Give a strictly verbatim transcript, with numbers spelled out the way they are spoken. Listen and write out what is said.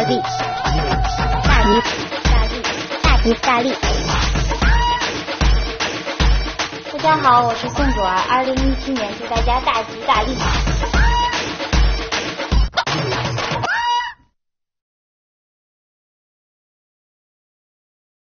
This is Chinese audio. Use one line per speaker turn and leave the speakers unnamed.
利，大吉大利，大吉大利。大家好，我是宋祖儿，二零一七年祝大家大吉大利。